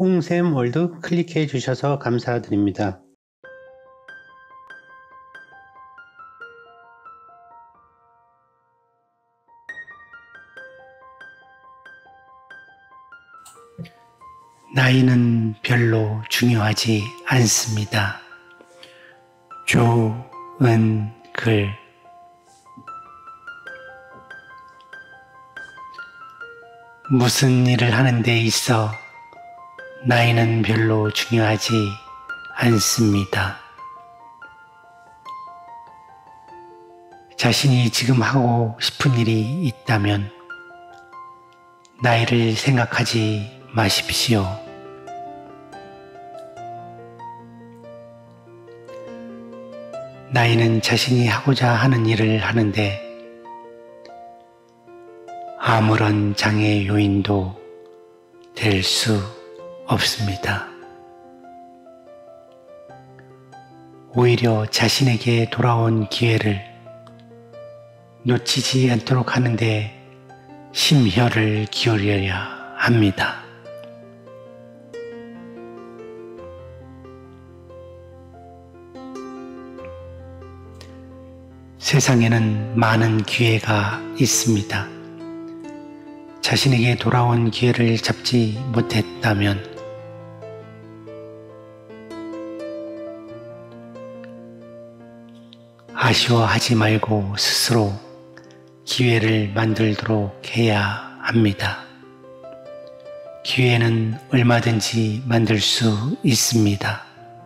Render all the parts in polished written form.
홍샘월드 클릭해 주셔서 감사드립니다. 나이는 별로 중요하지 않습니다. 조은글. 무슨 일을 하는 데 있어 나이는 별로 중요하지 않습니다. 자신이 지금 하고 싶은 일이 있다면 나이를 생각하지 마십시오. 나이는 자신이 하고자 하는 일을 하는데 아무런 장애 요인도 될 수 없습니다. 오히려 자신에게 돌아온 기회를 놓치지 않도록 하는데 심혈을 기울여야 합니다. 세상에는 많은 기회가 있습니다. 자신에게 돌아온 기회를 잡지 못했다면 아쉬워하지 말고 스스로 기회를 만들도록 해야 합니다. 기회는 얼마든지 만들 수 있습니다.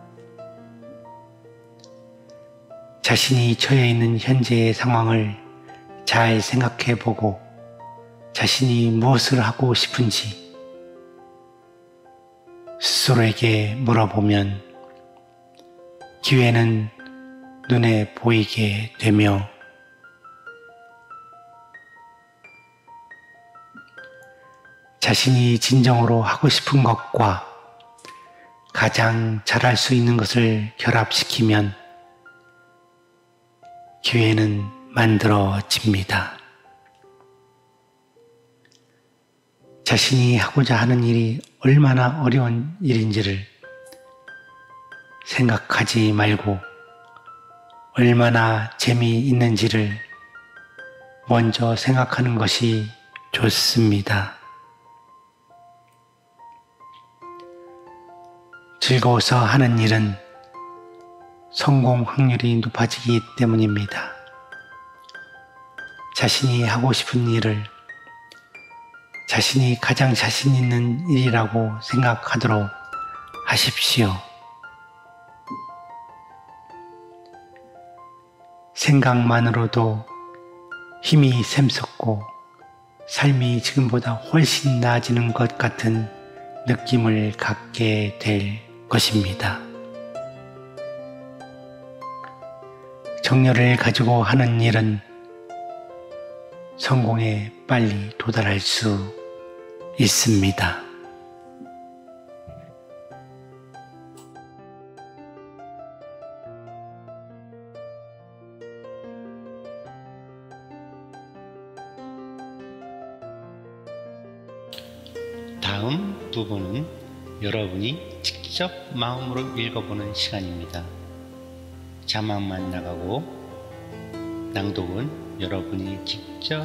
자신이 처해 있는 현재의 상황을 잘 생각해 보고 자신이 무엇을 하고 싶은지 스스로에게 물어보면 기회는 눈에 보이게 되며 자신이 진정으로 하고 싶은 것과 가장 잘할 수 있는 것을 결합시키면 기회는 만들어집니다. 자신이 하고자 하는 일이 얼마나 어려운 일인지를 생각하지 말고 얼마나 재미있는지를 먼저 생각하는 것이 좋습니다. 즐거워서 하는 일은 성공 확률이 높아지기 때문입니다. 자신이 하고 싶은 일을 자신이 가장 자신 있는 일이라고 생각하도록 하십시오. 생각만으로도 힘이 샘솟고 삶이 지금보다 훨씬 나아지는 것 같은 느낌을 갖게 될 것입니다. 정열을 가지고 하는 일은 성공에 빨리 도달할 수 있습니다. 다음 부분은 여러분이 직접 마음으로 읽어보는 시간입니다. 자막만 나가고 낭독은 여러분이 직접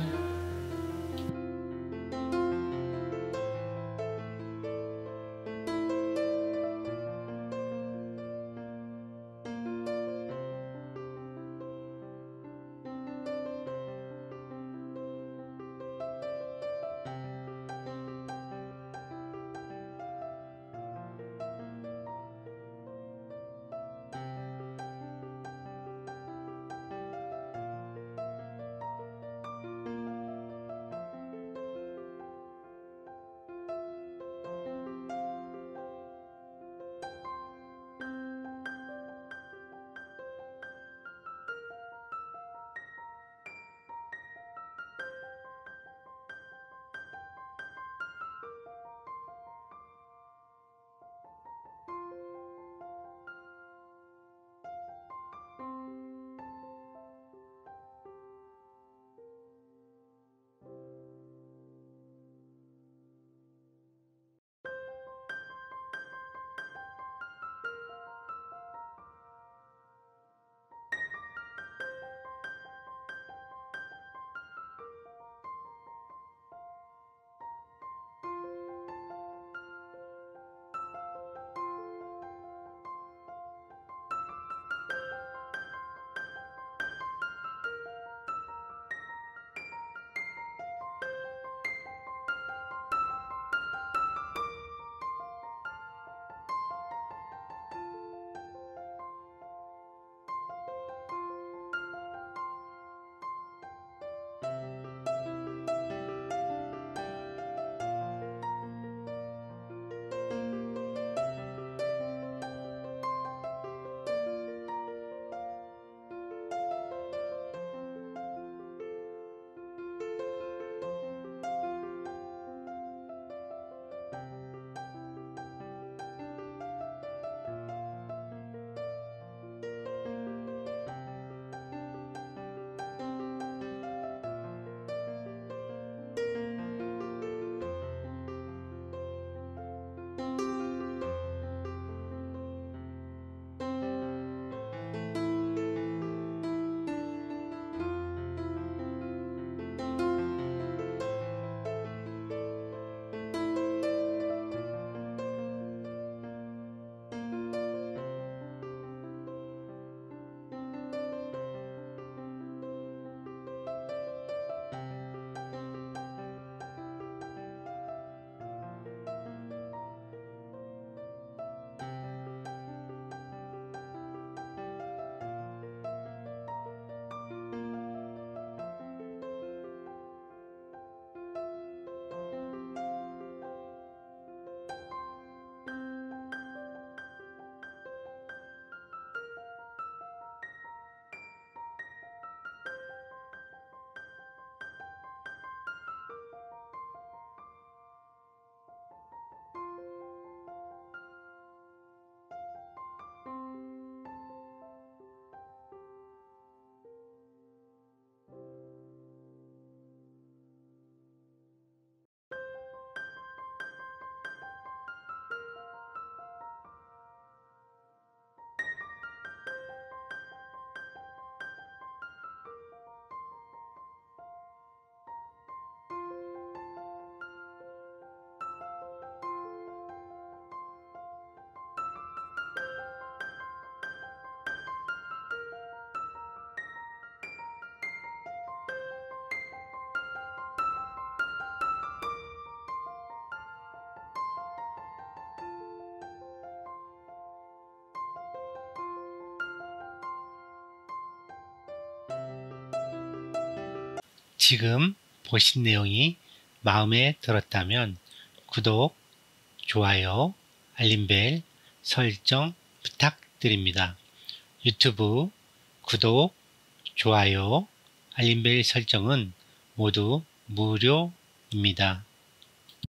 지금 보신 내용이 마음에 들었다면 구독, 좋아요, 알림벨 설정 부탁드립니다. 유튜브 구독, 좋아요, 알림벨 설정은 모두 무료입니다.